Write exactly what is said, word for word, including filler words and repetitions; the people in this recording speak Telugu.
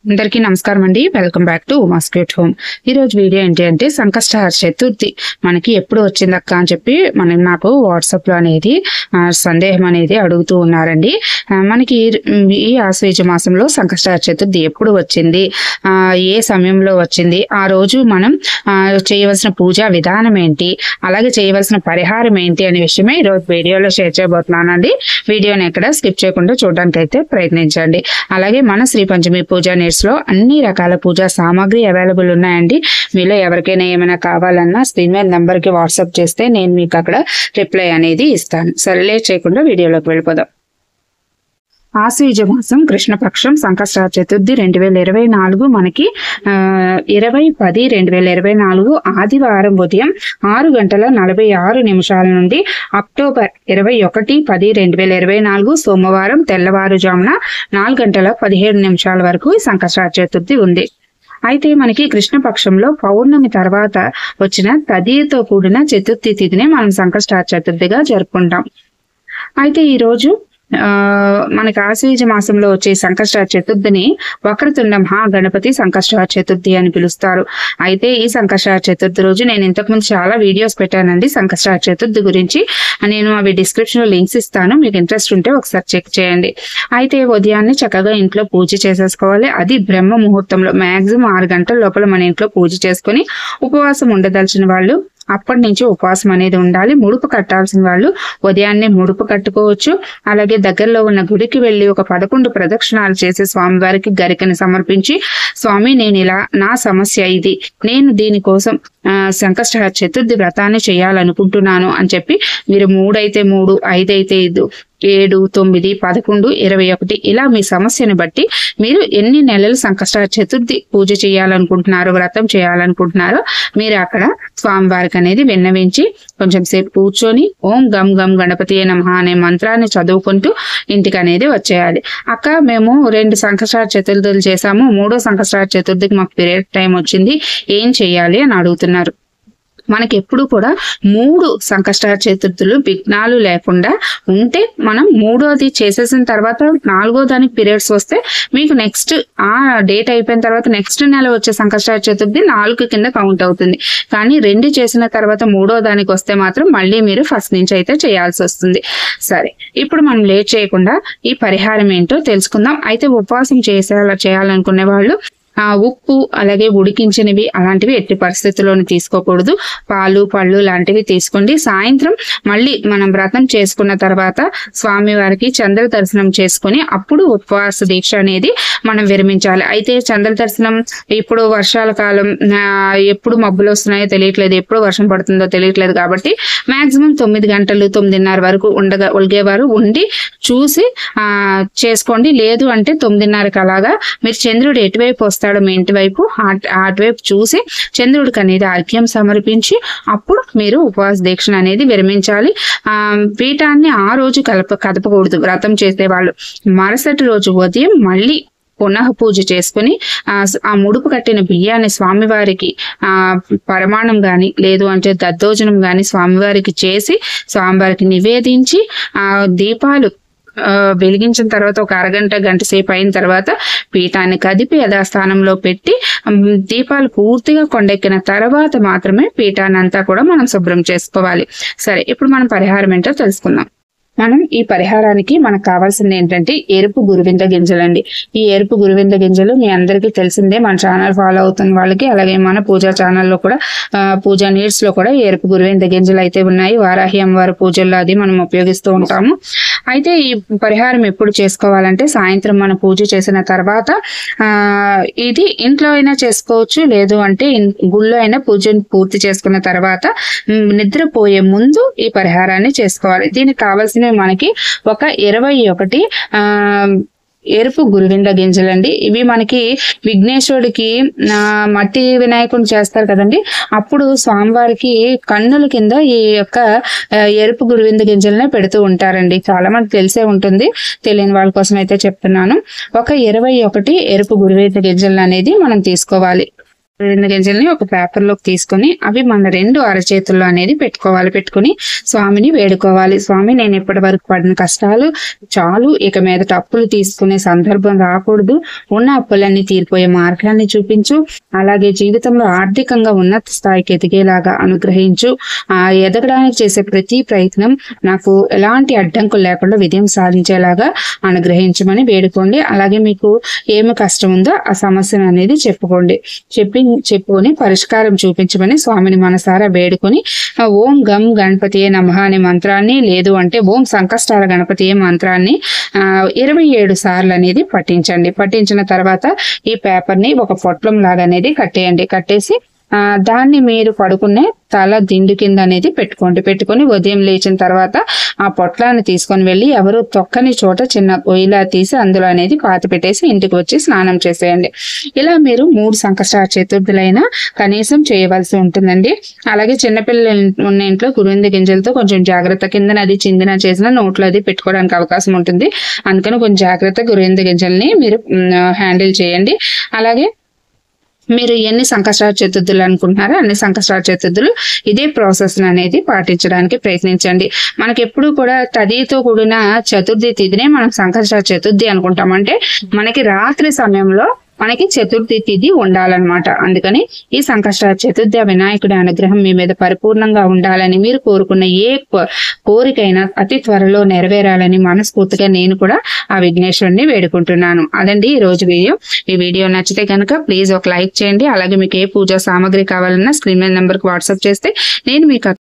అందరికీ నమస్కారం అండి. Welcome back to Uma's cute home. ఈ రోజు వీడియో ఏంటి అంటే సంకష్టహర చతుర్థి మనకి ఎప్పుడు వచ్చిందక్క అని చెప్పి మనం నాకు వాట్సాప్ లో అనేది సందేహం అనేది అడుగుతూ ఉన్నారండి. మనకి ఈ ఆశ్వేజ మాసంలో సంకష్టహర చతుర్థి ఎప్పుడు వచ్చింది, ఆ ఏ సమయంలో వచ్చింది, ఆ రోజు మనం చేయవలసిన పూజా విధానం ఏంటి, అలాగే చేయవలసిన పరిహారం ఏంటి అనే విషయమే ఈ రోజు వీడియోలో షేర్ చేయబోతున్నానండి. వీడియోని ఎక్కడ స్కిప్ చేయకుండా చూడడానికి అయితే ప్రయత్నించండి. అలాగే మన శ్రీ పంచమి పూజ లో అన్ని రకాల పూజా సామాగ్రి అవైలబుల్ ఉన్నాయండి. మీలో ఎవరికైనా ఏమైనా కావాలన్నా స్క్రీన్ మీద నంబర్ కి వాట్సాప్ చేస్తే నేను మీకు అక్కడ రిప్లై అనేది ఇస్తాను. సరే లేట్ చేయకుండా వీడియోలోకి వెళ్ళిపోదాం. ఆశ్వీజ మాసం కృష్ణపక్షం సంకష్టహర చతుర్థి రెండు వేల ఇరవై నాలుగు మనకి ఆ ఇరవై పది రెండు వేల ఇరవై నాలుగు ఆదివారం ఉదయం ఆరు గంటల నలభై ఆరు నిమిషాల నుండి అక్టోబర్ ఇరవై ఒకటి పది రెండు వేల ఇరవై నాలుగు సోమవారం తెల్లవారుజామున నాలుగు గంటల పదిహేడు నిమిషాల వరకు సంకష్టహర చతుర్థి ఉంది. అయితే మనకి కృష్ణపక్షంలో పౌర్ణమి తర్వాత వచ్చిన తదియతో కూడిన చతుర్థి తిథిని మనం సంకష్టహర చతుర్థిగా జరుపుకుంటాం. అయితే ఈ రోజు ఆ మనకి ఆశ్వీజ మాసంలో వచ్చే సంకష్టహర చతుర్థిని వక్రతుండ మహాగణపతి సంకష్టహర చతుర్థి అని పిలుస్తారు. అయితే ఈ సంకష్టహర చతుర్థి రోజు నేను ఇంతకుముందు చాలా వీడియోస్ పెట్టానండి సంకష్టహర చతుర్థి గురించి. నేను అవి డిస్క్రిప్షన్ లో లింక్స్ ఇస్తాను, మీకు ఇంట్రెస్ట్ ఉంటే ఒకసారి చెక్ చేయండి. అయితే ఉదయాన్నే చక్కగా ఇంట్లో పూజ చేసేసుకోవాలి. అది బ్రహ్మ ముహూర్తంలో మాక్సిమం ఆరు గంటల లోపల మన ఇంట్లో పూజ చేసుకుని ఉపవాసం ఉండదలిచిన వాళ్ళు అప్పటి నుంచి ఉపవాసం అనేది ఉండాలి. ముడుపు కట్టాల్సిన వాళ్ళు ఉదయాన్నే ముడుపు కట్టుకోవచ్చు. అలాగే దగ్గరలో ఉన్న గుడికి వెళ్లి ఒక పదకొండు ప్రదక్షిణాలు చేసి స్వామివారికి గరికని సమర్పించి, స్వామి నేను ఇలా నా సమస్య ఇది, నేను దీనికోసం ఆ సంకష్టహర చతుర్థి వ్రతాన్ని చేయాలనుకుంటున్నాను అని చెప్పి మీరు మూడైతే మూడు, ఐదైతే ఐదు, ఏడు, తొమ్మిది, పదకొండు, ఇరవై ఒకటి ఇలా మీ సమస్యను బట్టి మీరు ఎన్ని నెలలు సంకష్టహర చతుర్థి పూజ చేయాలనుకుంటున్నారో, వ్రతం చేయాలనుకుంటున్నారో మీరు అక్కడ స్వామివారికి అనేది విన్నవించి కొంచెం సేపు కూర్చొని ఓం గం గం గణపతి నమః అనే మంత్రాన్ని చదువుకుంటూ ఇంటికి అనేది వచ్చేయాలి. అక్క మేము రెండు సంకష్టహర చతుర్థులు చేశాము, మూడో సంకష్టహర చతుర్థికి మాకు పీరియడ్ టైం వచ్చింది, ఏం చెయ్యాలి అని అడుగుతున్నారు. మనకి ఎప్పుడు కూడా మూడు సంకష్టహర చతుర్థులు విఘ్నాలు లేకుండా ఉంటే మనం మూడోది చేసేసిన తర్వాత నాలుగో దానికి పీరియడ్స్ వస్తే మీకు నెక్స్ట్ ఆ డేట్ అయిపోయిన తర్వాత నెక్స్ట్ నెల వచ్చే సంకష్టహర చతుర్థి నాలుగు కింద కౌంట్ అవుతుంది. కానీ రెండు చేసిన తర్వాత మూడో దానికి వస్తే మాత్రం మళ్ళీ మీరు ఫస్ట్ నుంచి అయితే చేయాల్సి వస్తుంది. సరే, ఇప్పుడు మనం లేట్ చేయకుండా ఈ పరిహారం ఏంటో తెలుసుకుందాం. అయితే ఉపవాసం చేసేలా చేయాలనుకునే వాళ్ళు ఆ ఉప్పు అలాగే ఉడికించినవి అలాంటివి ఎట్టి పరిస్థితుల్లోనూ తీసుకోకూడదు. పాలు పళ్ళు లాంటివి తీసుకోండి. సాయంత్రం మళ్ళీ మనం వ్రతం చేసుకున్న తర్వాత స్వామి వారికి చంద్ర దర్శనం చేసుకుని అప్పుడు ఉపవాస దీక్ష అనేది మనం విరమించాలి. అయితే చంద్ర దర్శనం ఇప్పుడు వర్షాల కాలం, ఎప్పుడు మబ్బులు వస్తున్నాయో తెలియట్లేదు, ఎప్పుడు వర్షం పడుతుందో తెలియట్లేదు కాబట్టి మాక్సిమం తొమ్మిది గంటలు తొమ్మిదిన్నర వరకు ఉండగా ఒలిగేవారు ఉండి చూసి ఆ చేసుకోండి. లేదు అంటే తొమ్మిదిన్నరకు అలాగా మీరు చంద్రుడు ఎటువైపు వస్తాడు మీ ఇంటి వైపు అటువైపు చూసి చంద్రుడికి అనేది అర్ఘ్యం సమర్పించి అప్పుడు మీరు ఉపవాస దీక్షను అనేది విరమించాలి. ఆ పీఠాన్ని ఆ రోజు కలప కదపకూడదు వ్రతం చేసేవాళ్ళు. మరుసటి రోజు ఉదయం మళ్ళీ పునః పూజ చేసుకుని ఆ ఆ ముడుపు కట్టిన బియ్యాన్ని స్వామివారికి ఆ పరమాణం గాని లేదు అంటే దద్దోజనం గాని స్వామివారికి చేసి స్వామివారికి నివేదించి ఆ దీపాలు వెలిగించిన తర్వాత ఒక అరగంట గంట సేపు అయిన తర్వాత పీఠాన్ని కదిపి యథాస్థానంలో పెట్టి దీపాలు పూర్తిగా కొండెక్కిన తర్వాత మాత్రమే పీఠాన్ని అంతా కూడా మనం శుభ్రం చేసుకోవాలి. సరే, ఇప్పుడు మనం పరిహారం ఏంటో తెలుసుకుందాం. మనం ఈ పరిహారానికి మనకు కావాల్సింది ఏంటంటే ఎరుపు గురువింద గింజలండి. ఈ ఎరుపు గురువింద గింజలు మీ అందరికీ తెలిసిందే, మన ఛానల్ ఫాలో అవుతున్న వాళ్ళకి. అలాగే మన పూజా ఛానల్లో కూడా పూజా నీడ్స్ లో కూడా ఎరుపు గురువింద గింజలు అయితే ఉన్నాయి. వారాహి అమ్మవారి పూజల్లో అది మనం ఉపయోగిస్తూ ఉంటాము. అయితే ఈ పరిహారం ఎప్పుడు చేసుకోవాలంటే సాయంత్రం మనం పూజ చేసిన తర్వాత ఆ ఇది ఇంట్లో అయినా చేసుకోవచ్చు, లేదు అంటే గుళ్ళో అయినా పూజను పూర్తి చేసుకున్న తర్వాత నిద్రపోయే ముందు ఈ పరిహారాన్ని చేసుకోవాలి. దీనికి కావాల్సిన మనకి ఒక ఇరవై ఒకటి ఆ ఎరుపు గురువింద గింజలండి. ఇవి మనకి విఘ్నేశ్వరుడికి ఆ మట్టి వినాయకుడిని చేస్తారు కదండి, అప్పుడు స్వామివారికి కన్నుల కింద ఈ యొక్క ఎరుపు గురువింద గింజలనే పెడుతూ ఉంటారండి. చాలా మంది తెలిసే ఉంటుంది, తెలియని వాళ్ళ కోసం అయితే చెప్తున్నాను. ఒక ఇరవై ఒకటి ఎరుపు గురువింద గింజలు అనేది మనం తీసుకోవాలి. రెండు గింజల్ని ఒక పేపర్ లోకి తీసుకొని అవి మన రెండు అరచేతుల్లో అనేది పెట్టుకోవాలి. పెట్టుకుని స్వామిని వేడుకోవాలి. స్వామి, నేను ఇప్పటి వరకు పడిన కష్టాలు చాలు, ఇక మీద అప్పులు తీసుకునే సందర్భం రాకూడదు, ఉన్న అప్పులన్నీ తీరిపోయే మార్గాన్ని చూపించు, అలాగే జీవితంలో ఆర్థికంగా ఉన్నత స్థాయికి ఎదిగేలాగా అనుగ్రహించు, ఆ ఎదగడానికి చేసే ప్రతి ప్రయత్నం నాకు ఎలాంటి అడ్డంకులు లేకుండా విజయం సాధించేలాగా అనుగ్రహించమని వేడుకోండి. అలాగే మీకు ఏమి కష్టం ఉందో ఆ సమస్యను అనేది చెప్పుకోండి. చెప్పి చెప్పుకొని పరిష్కారం చూపించమని స్వామిని మనసారా వేడుకొని ఓం గం గణపతియే నమః అనే మంత్రాన్ని, లేదు అంటే ఓం సంకష్టాల గణపతియే మంత్రాన్ని ఆ ఇరవై ఏడు సార్లు అనేది పఠించండి. పఠించిన తర్వాత ఈ పేపర్ ని ఒక పొట్లం లాగా అనేది కట్టేయండి. కట్టేసి ఆ దాన్ని మీరు పడుకునే తల దిండు కింద అనేది పెట్టుకోండి. పెట్టుకొని ఉదయం లేచిన తర్వాత ఆ పొట్లాన్ని తీసుకొని వెళ్ళి ఎవరు తొక్కని చోట చిన్న గొయ్యిలా తీసి అందులో అనేది పాతి పెట్టేసి ఇంటికి వచ్చి స్నానం చేసేయండి. ఇలా మీరు మూడు సంకష్ట చతుర్థులైనా కనీసం చేయవలసి ఉంటుందండి. అలాగే చిన్నపిల్లలు ఉన్న ఇంట్లో గురువింద గింజలతో కొంచెం జాగ్రత్త, కింద అది చిందిన చేసిన నోట్లో అది పెట్టుకోవడానికి అవకాశం ఉంటుంది. అందుకని కొంచెం జాగ్రత్త గురువింద గింజల్ని మీరు హ్యాండిల్ చేయండి. అలాగే మీరు ఎన్ని సంకష్ట చతుర్థులు అనుకుంటున్నారో అన్ని సంకష్ట చతుర్థులు ఇదే ప్రాసెస్ అనేది పాటించడానికి ప్రయత్నించండి. మనకి ఎప్పుడు కూడా తదితో కూడిన చతుర్థి తిథినే మనం సంకష్ట చతుర్థి అనుకుంటాం. అంటే మనకి రాత్రి సమయంలో మనకి చతుర్థి తిథి ఉండాలన్నమాట. అందుకని ఈ సంకష్ట చతుర్థి వినాయకుడి అనుగ్రహం మీ మీద పరిపూర్ణంగా ఉండాలని, మీరు కోరుకున్న ఏ కోరికైనా అతి త్వరలో నెరవేరాలని మనస్ఫూర్తిగా నేను కూడా ఆ విఘ్నేశ్వరుని వేడుకుంటున్నాను. అదండి ఈ రోజు వీడియో. ఈ వీడియో నచ్చితే కనుక ప్లీజ్ ఒక లైక్ చేయండి. అలాగే మీకు ఏ పూజా సామాగ్రి కావాలన్నా స్క్రీన్ మీద నెంబర్కి వాట్సాప్ చేస్తే నేను మీకు